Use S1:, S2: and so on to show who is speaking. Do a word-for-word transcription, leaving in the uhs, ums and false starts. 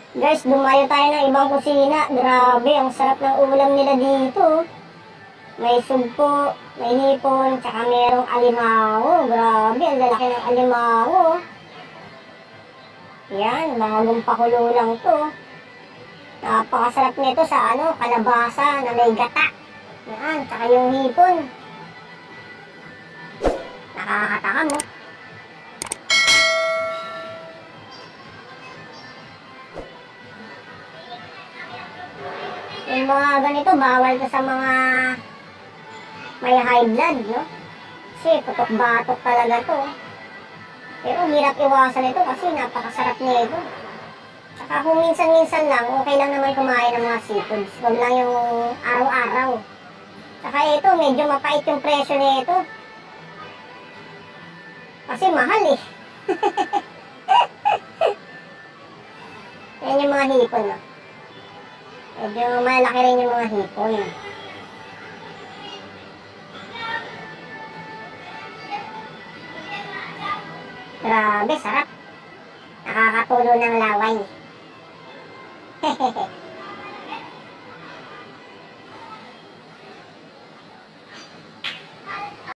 S1: Guys, dumayo tayo ng ibang kusina. Grabe, ang sarap ng ulam nila dito. May sugpo, may hipon, tsaka merong alimango. Grabe, ang lalaki ng alimango. Yan, bagong pakulo lang to. Napakasarap nito sa ano, kalabasa na may gata. Yan, tsaka yung hipon. Nakakatakam, oh. Yung mga ganito, bawal to sa mga may high blood, no? Kasi putok-batok talaga to. Pero hirap iwasan ito kasi napakasarap nito. Saka kung minsan-minsan lang, okay lang naman kumain ng mga seafoods. Huwag lang yung araw-araw. Saka ito, medyo mapait yung presyo nito. Kasi mahal eh. Yan yung mga hipon, no? Medyo malaki rin yung mga hipon. Grabe, sarap. Nakakatulo ng laway. Hehehe.